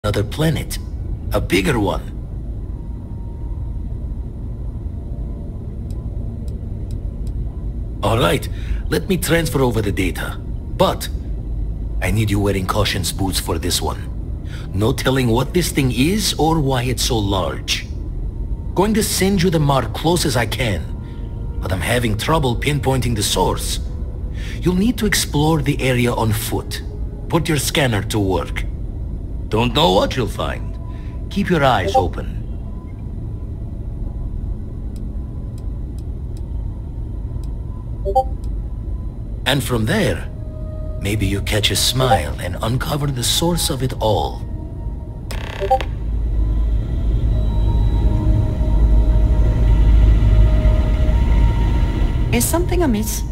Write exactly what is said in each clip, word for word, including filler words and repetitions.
another planet. A bigger one. Alright, let me transfer over the data. But I need you wearing caution's boots for this one. No telling what this thing is or why it's so large. Going to send you the mark close as I can, but I'm having trouble pinpointing the source. You'll need to explore the area on foot. Put your scanner to work. Don't know what you'll find. Keep your eyes open. And from there, maybe you catch a smile and uncover the source of it all. Is something amiss?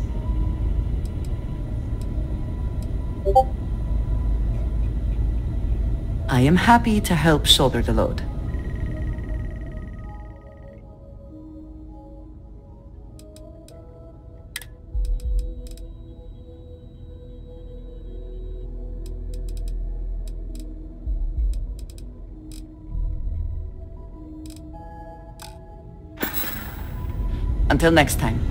I am happy to help shoulder the load. Until next time.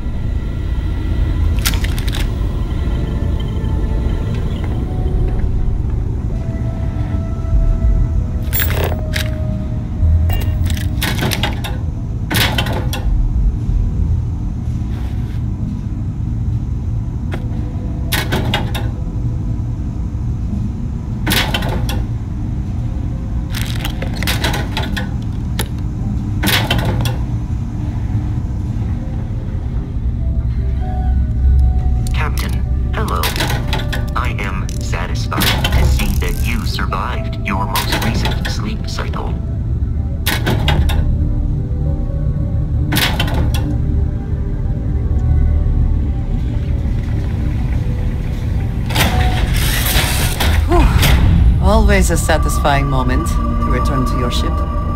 Always a satisfying moment to return to your ship.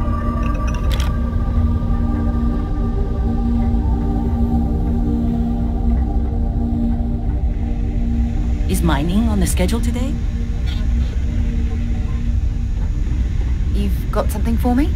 Is mining on the schedule today? You've got something for me?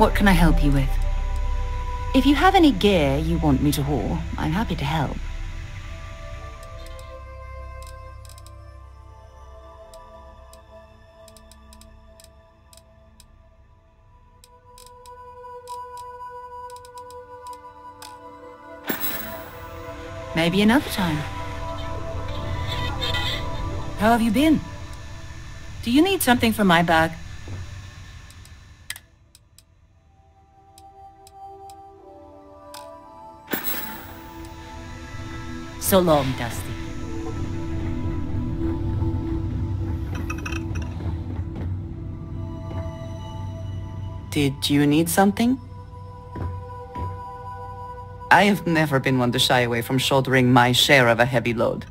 What can I help you with? If you have any gear you want me to haul, I'm happy to help. Maybe another time. How have you been? Do you need something from my bag? So long, Dusty. Did you need something? I have never been one to shy away from shouldering my share of a heavy load.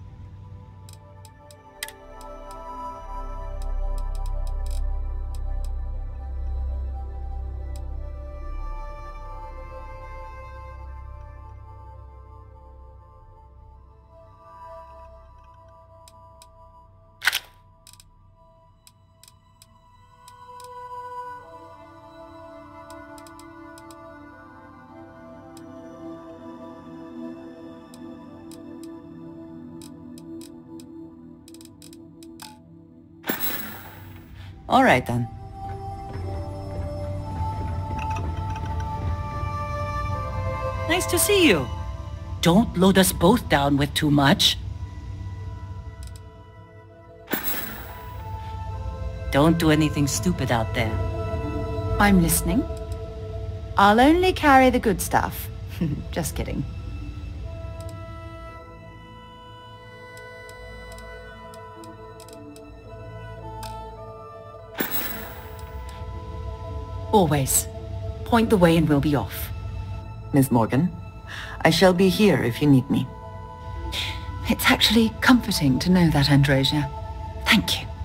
All right, then. Nice to see you. Don't load us both down with too much. Don't do anything stupid out there. I'm listening. I'll only carry the good stuff. Just kidding. Always. Point the way and we'll be off. Miss Morgan, I shall be here if you need me. It's actually comforting to know that, Androsia. Thank you.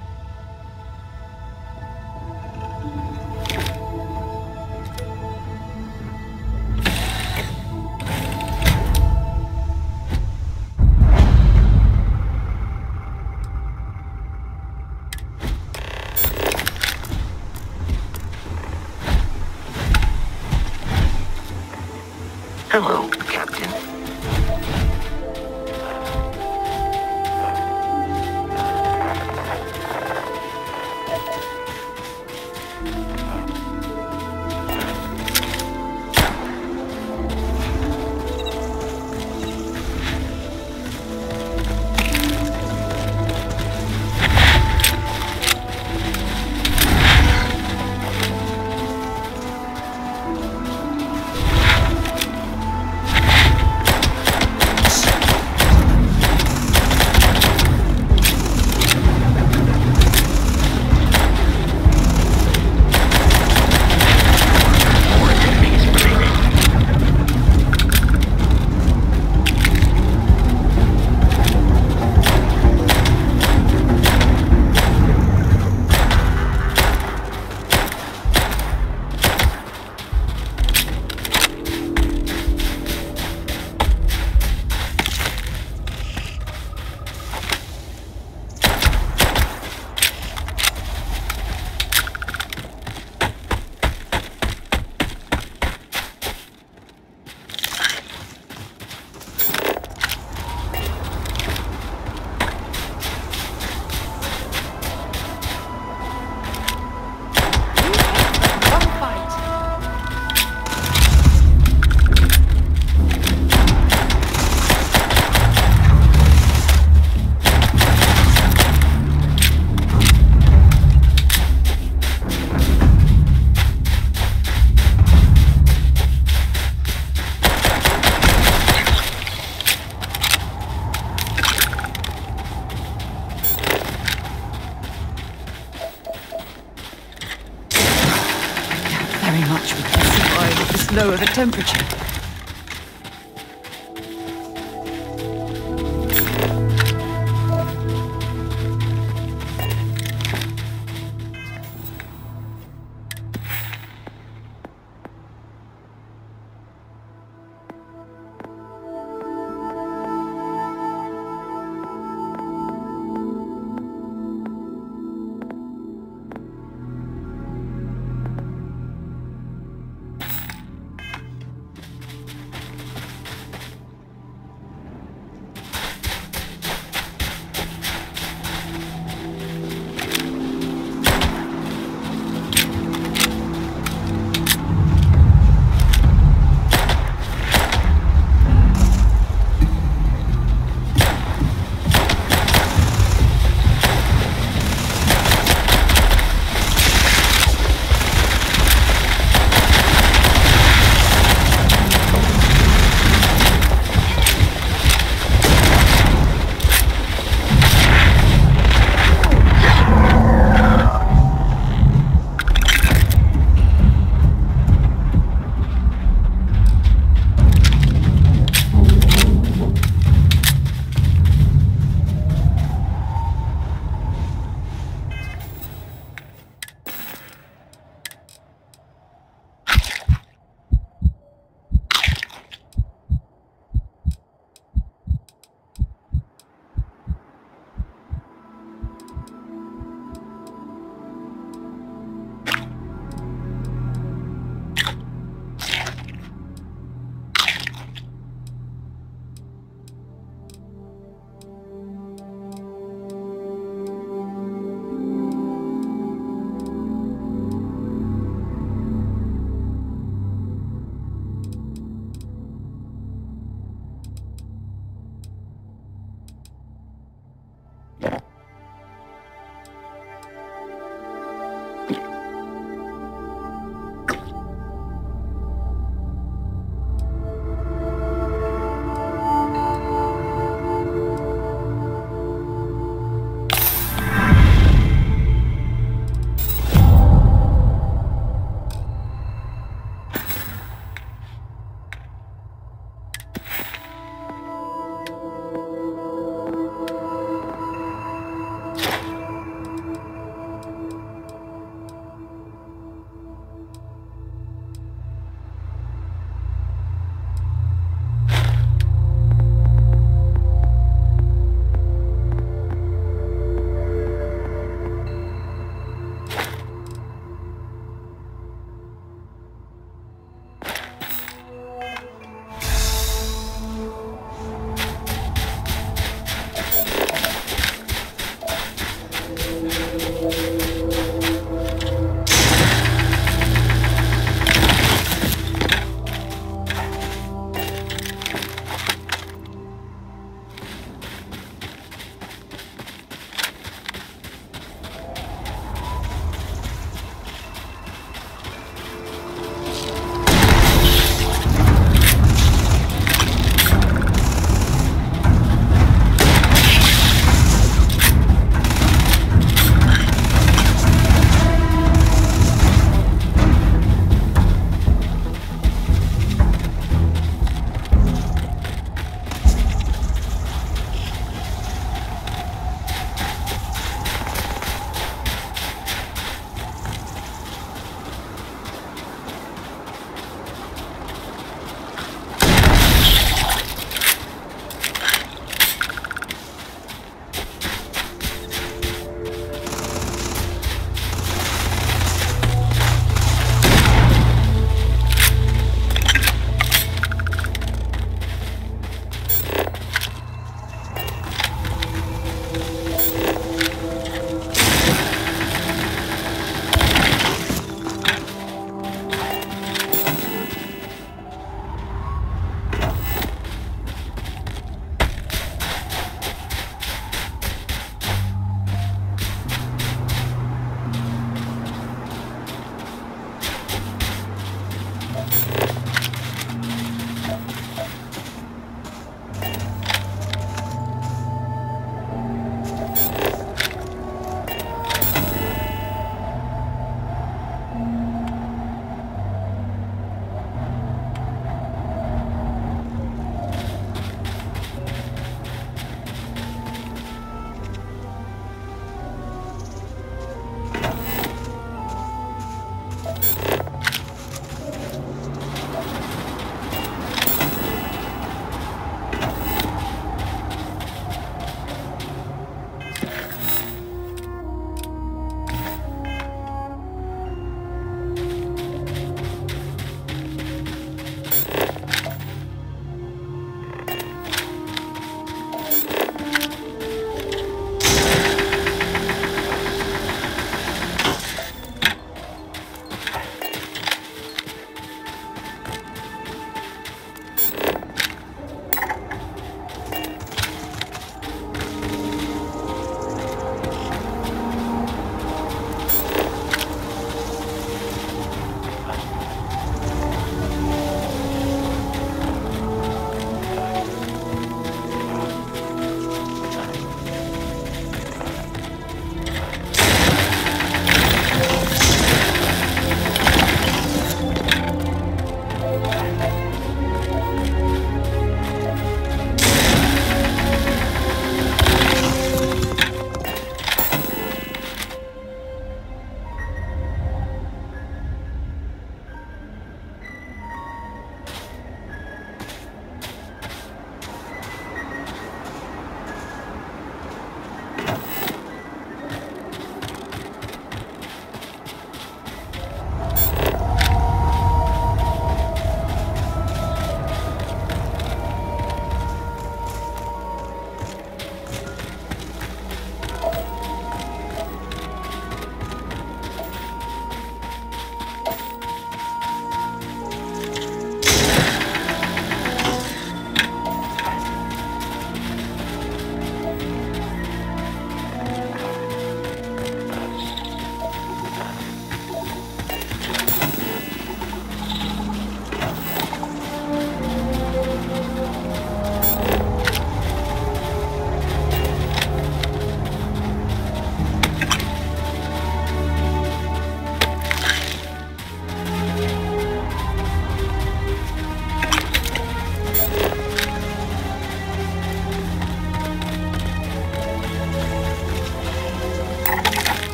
Hello, Captain. Very much we can survive at this low of a temperature.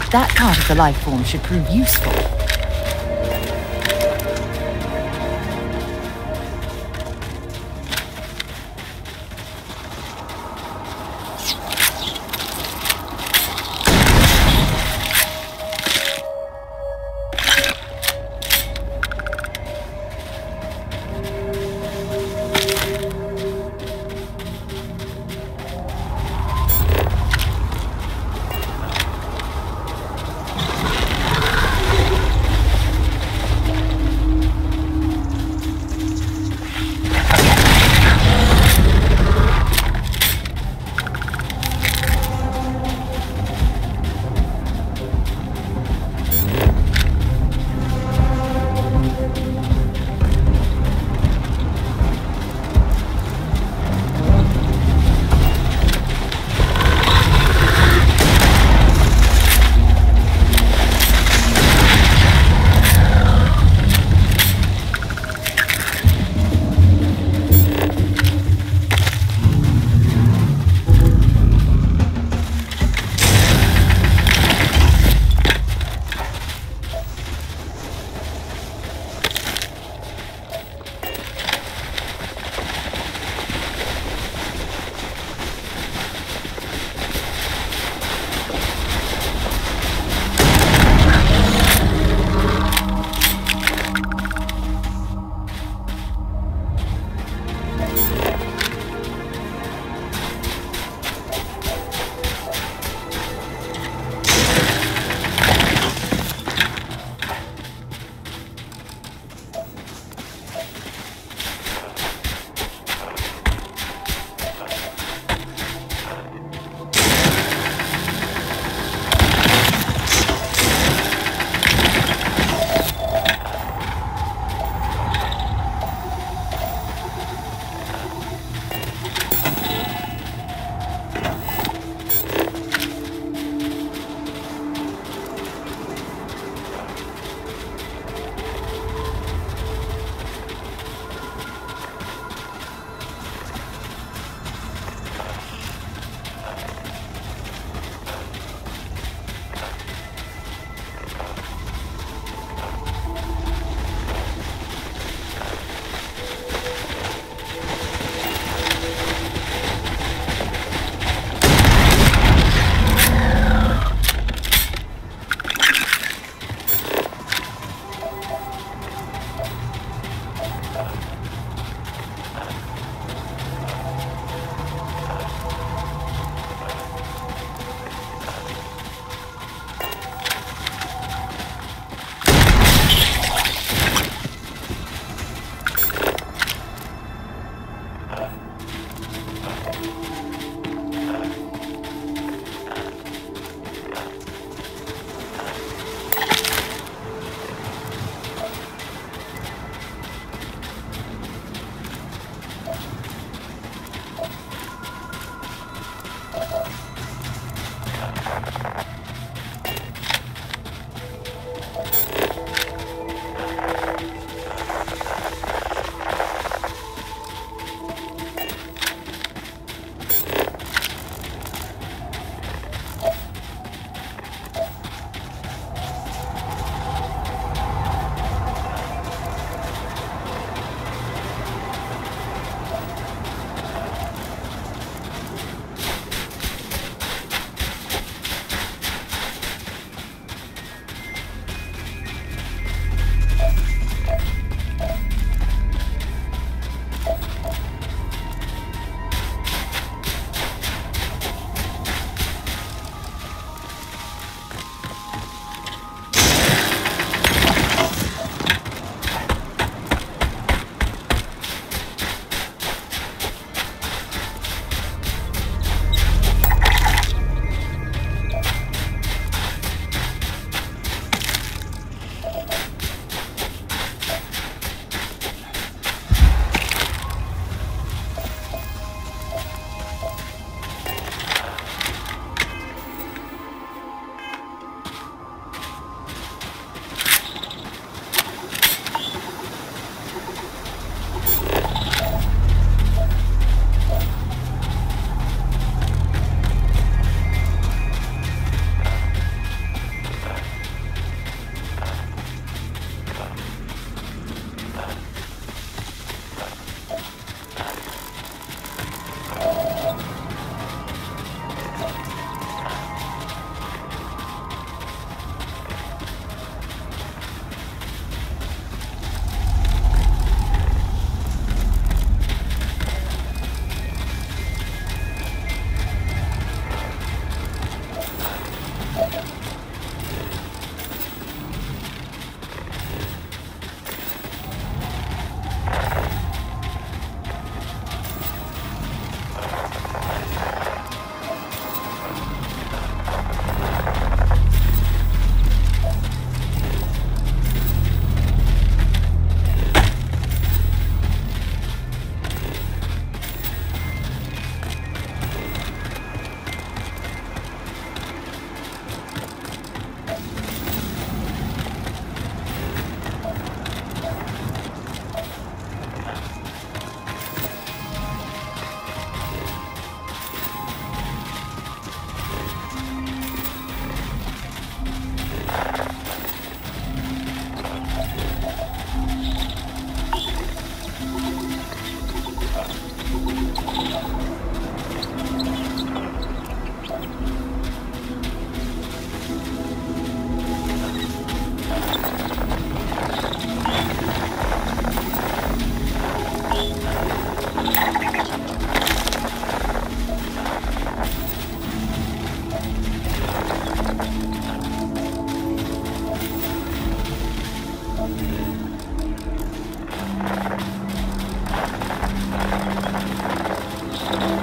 That part of the life form should prove useful.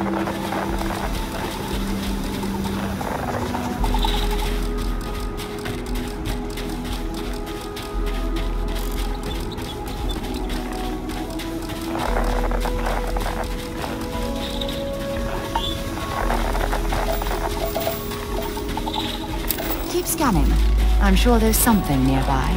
Keep scanning. I'm sure there's something nearby.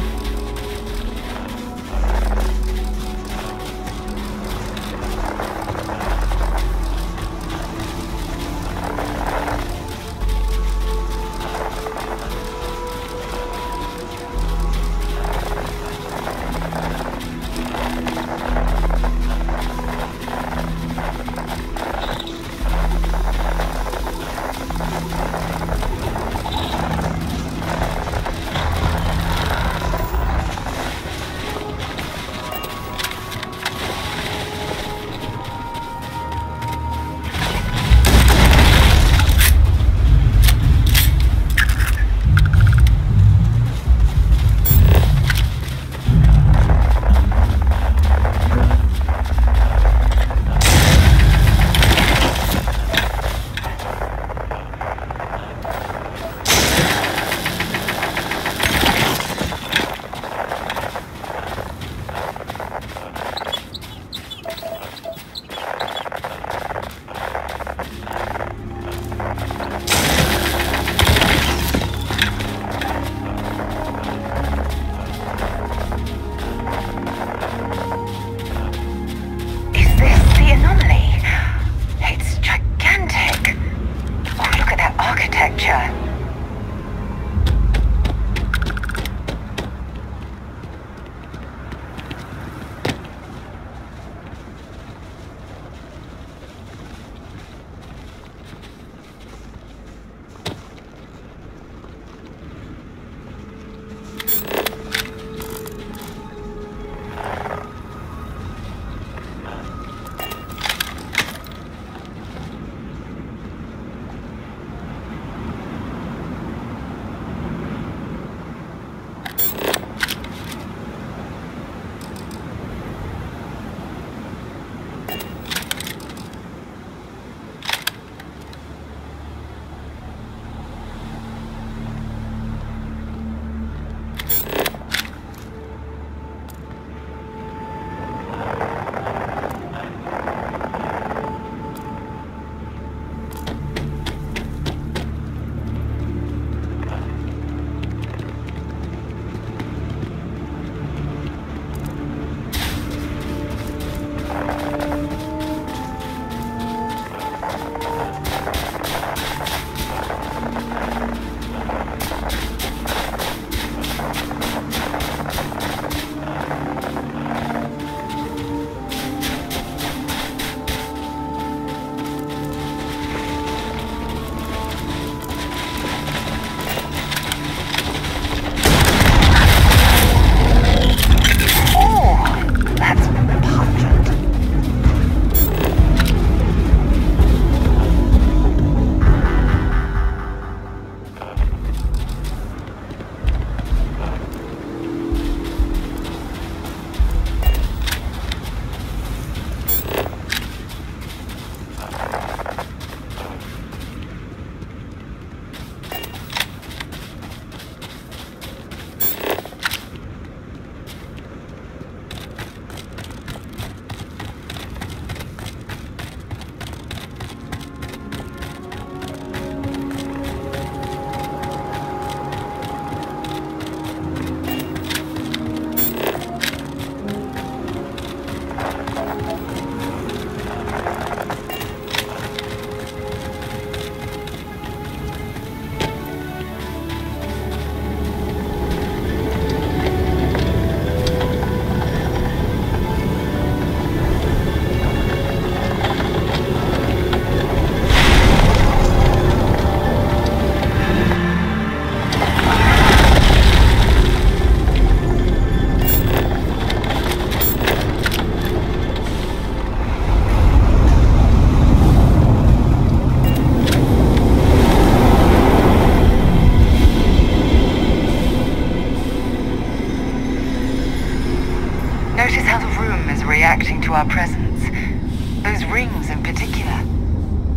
Notice how the room is reacting to our presence. Those rings in particular.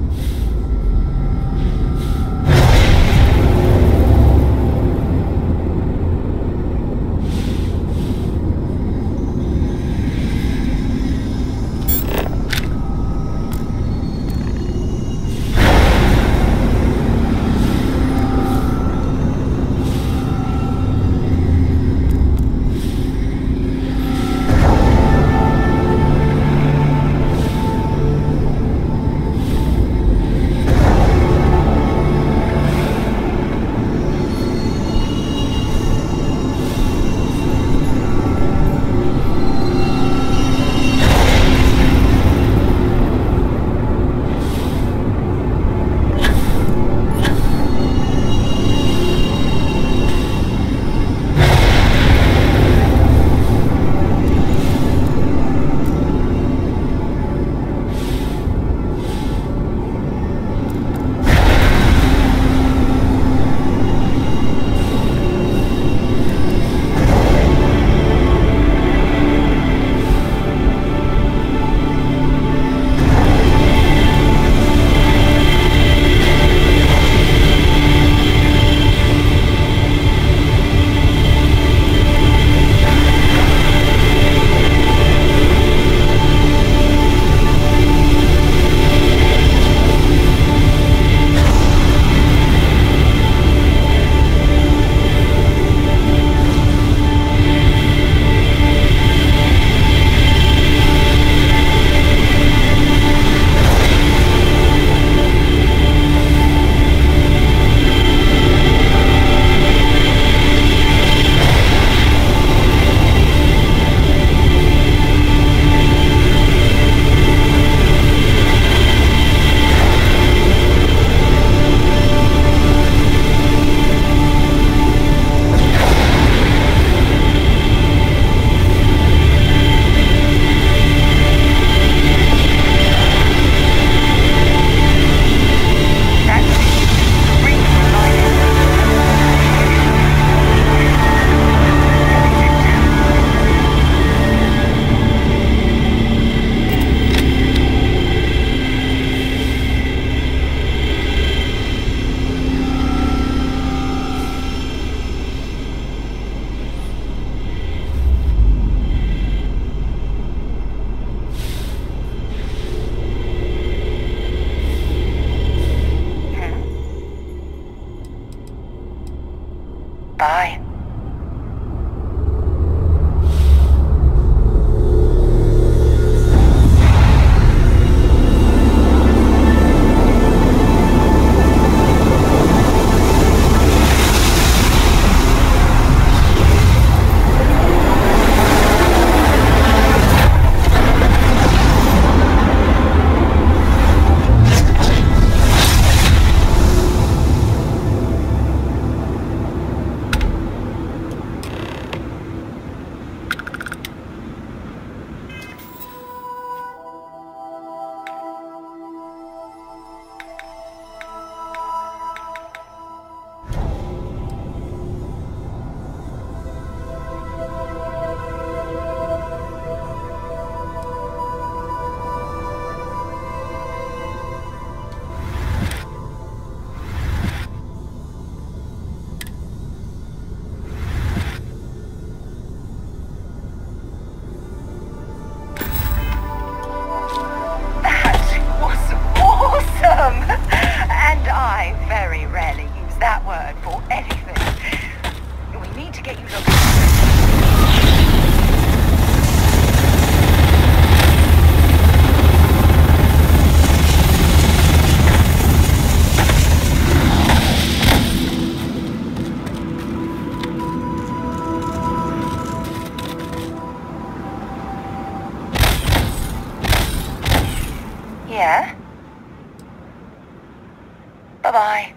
Bye-bye.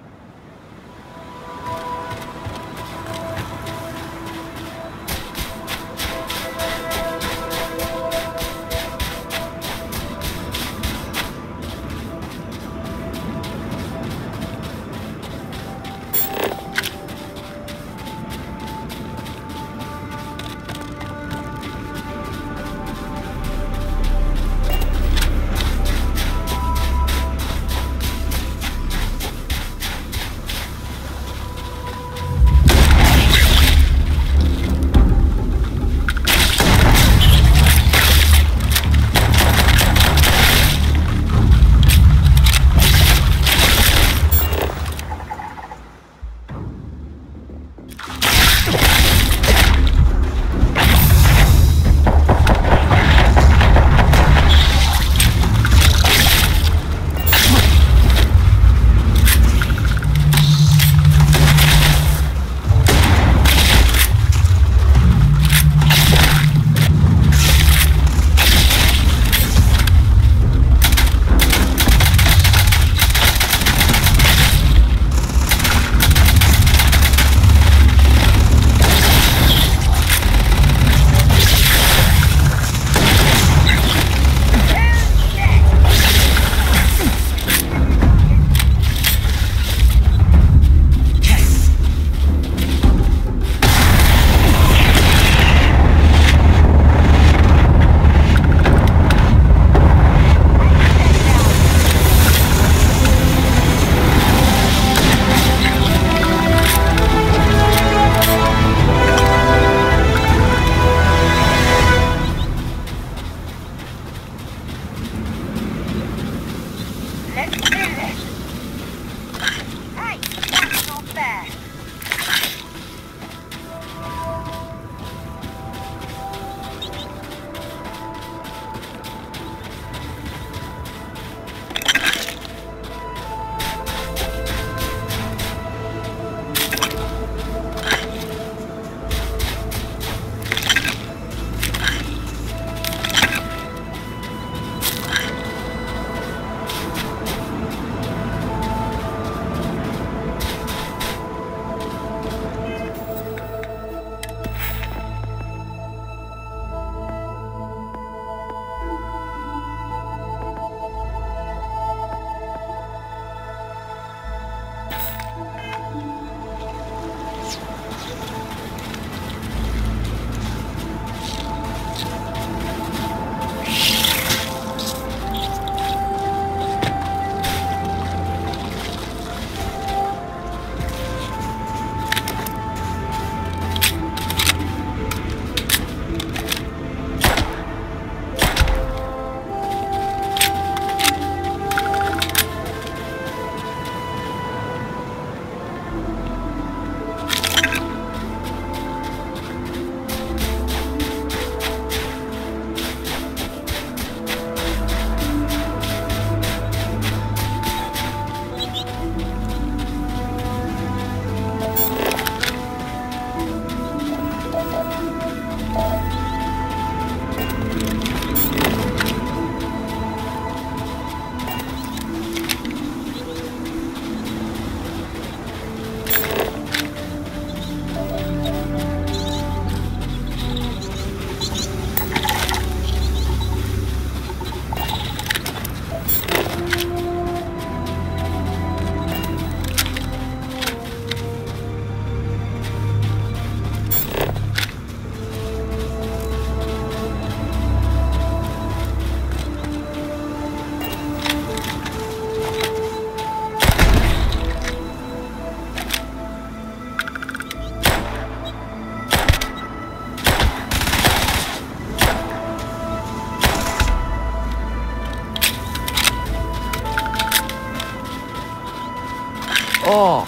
Oh,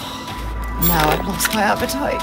now I've lost my appetite.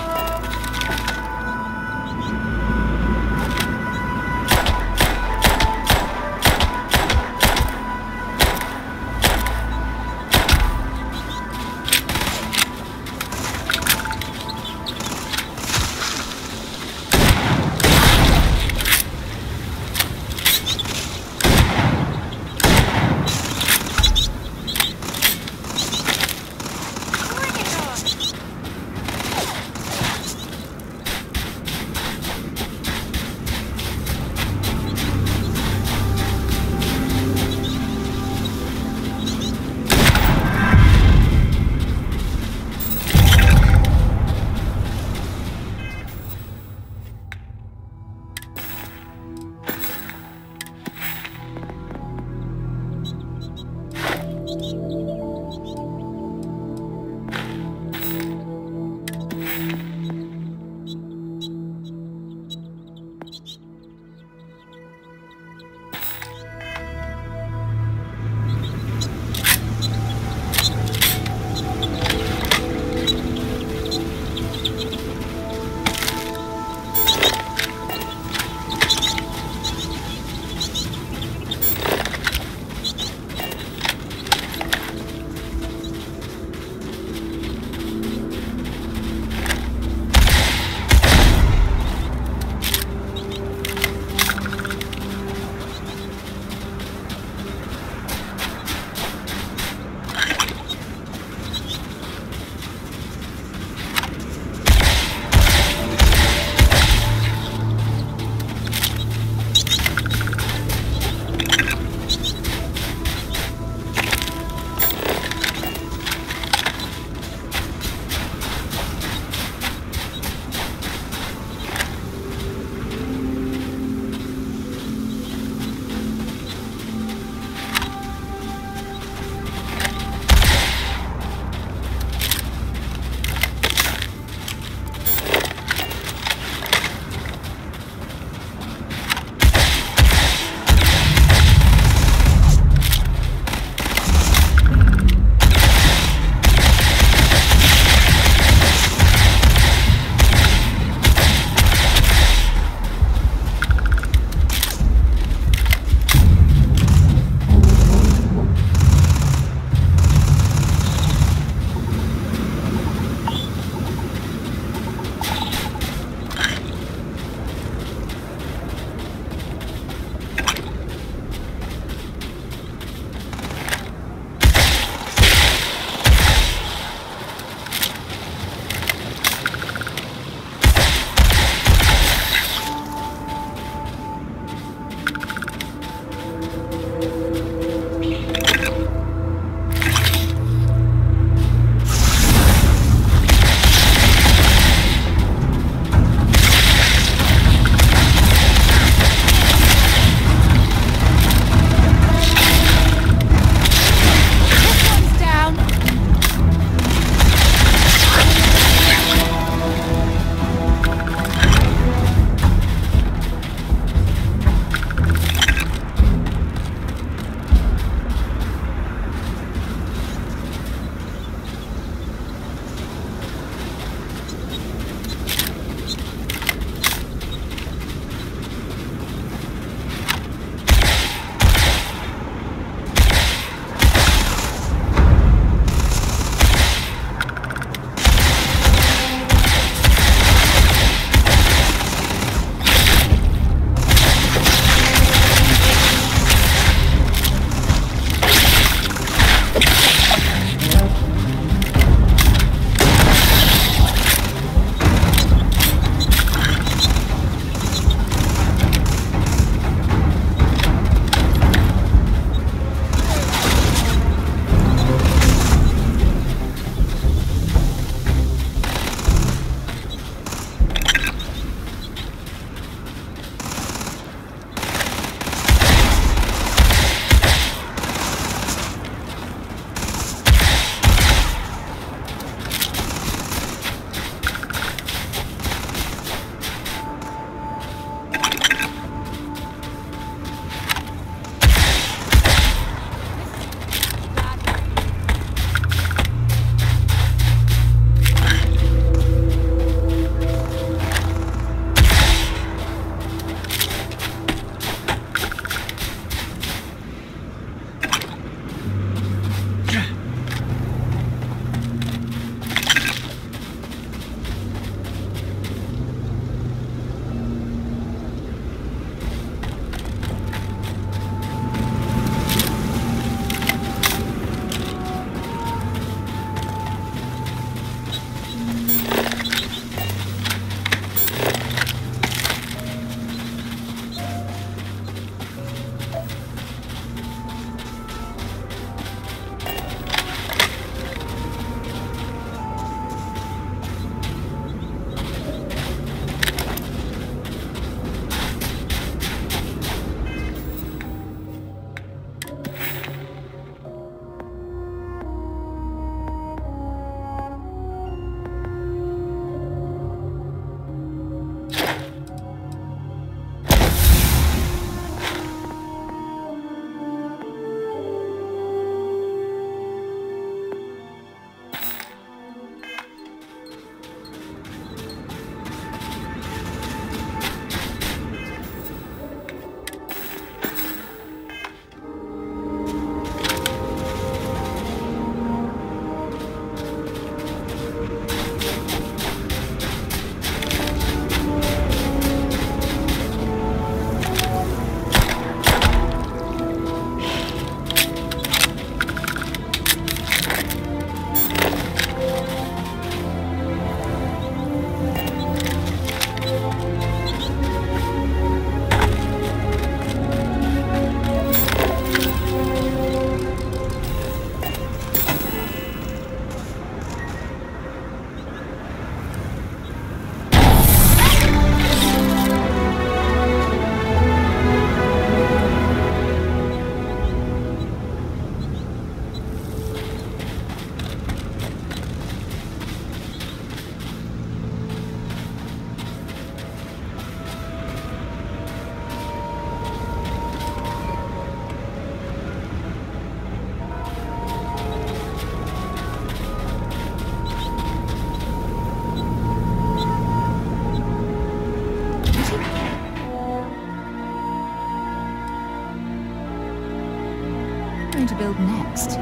going to build next?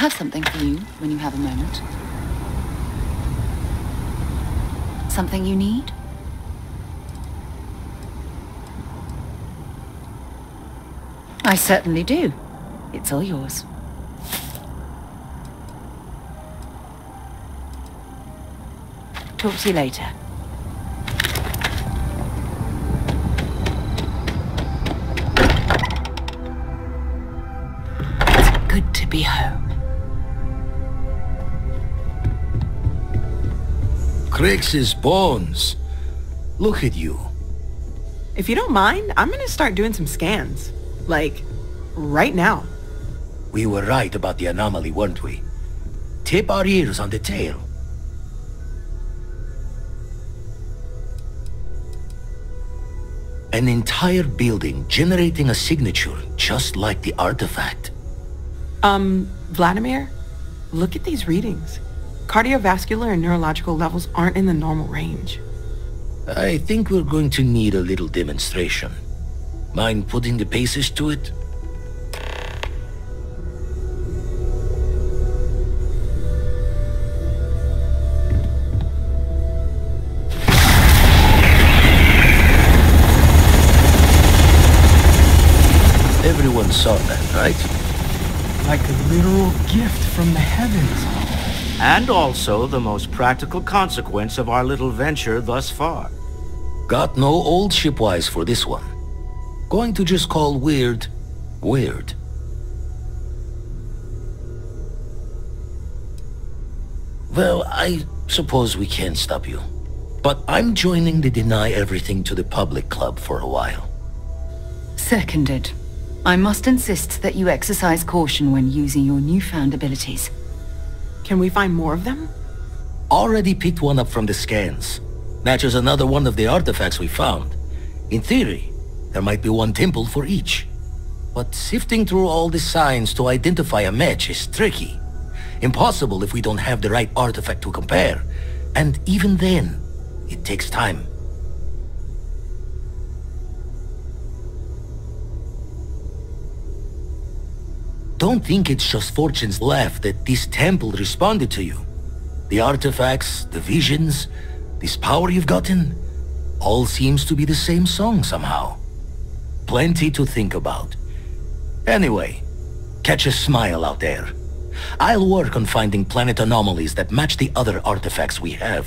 have something for you when you have a moment. Something you need? I certainly do. It's all yours. Talk to you later. It's good to be home. Crix's bones. Look at you. If you don't mind, I'm gonna start doing some scans. Like, right now. We were right about the anomaly, weren't we? Tip our ears on the tail. An entire building generating a signature just like the artifact. Um, Vladimir, look at these readings. Cardiovascular and neurological levels aren't in the normal range. I think we're going to need a little demonstration. Mind putting the paces to it? Everyone saw that, right? Like a literal gift from the heavens. And also the most practical consequence of our little venture thus far. Got no old shipwise for this one. Going to just call weird, weird. Well, I suppose we can't stop you. But I'm joining the Deny Everything to the Public Club for a while. Seconded. I must insist that you exercise caution when using your newfound abilities. Can we find more of them? Already picked one up from the scans. Matches another one of the artifacts we found. In theory, there might be one temple for each. But sifting through all the signs to identify a match is tricky. Impossible if we don't have the right artifact to compare. And even then, it takes time. Don't think it's just Fortune's laugh that this temple responded to you. The artifacts, the visions, this power you've gotten, all seems to be the same song somehow. Plenty to think about. Anyway, catch a smile out there. I'll work on finding planet anomalies that match the other artifacts we have.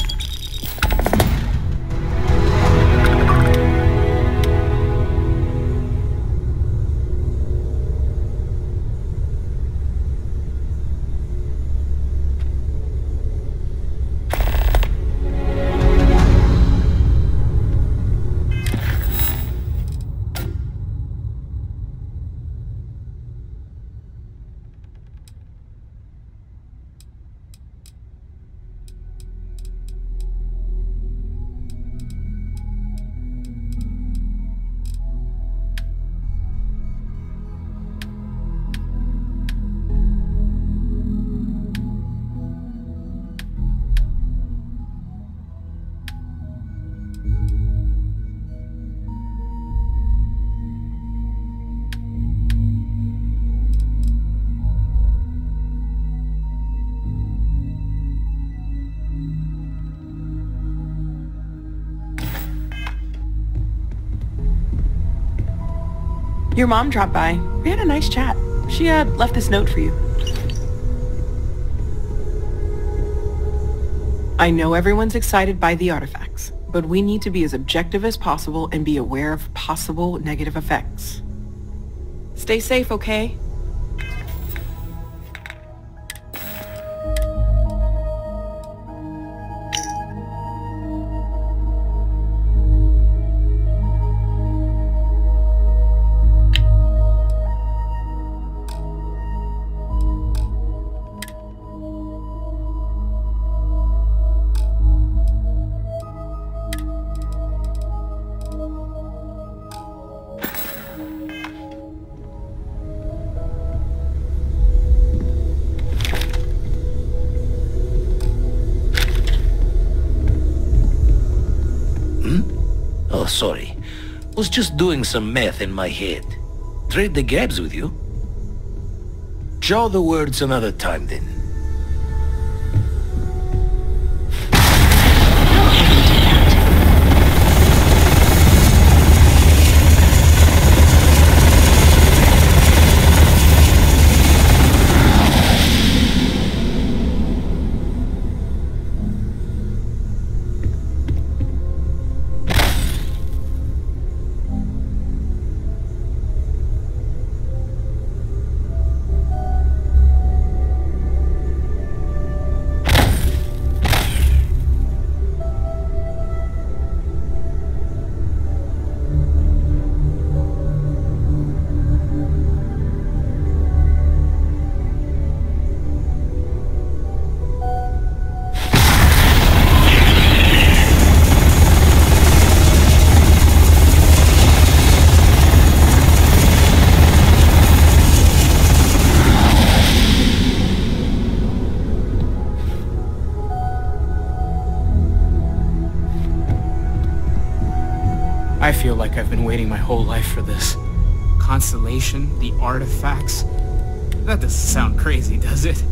Your mom dropped by. We had a nice chat. She uh, left this note for you. I know everyone's excited by the artifacts, but we need to be as objective as possible and be aware of possible negative effects. Stay safe, okay? Oh, sorry. Was just doing some math in my head. Trade the gabs with you? Draw the words another time, then. I feel like I've been waiting my whole life for this. Constellation, the artifacts. That doesn't sound crazy, does it?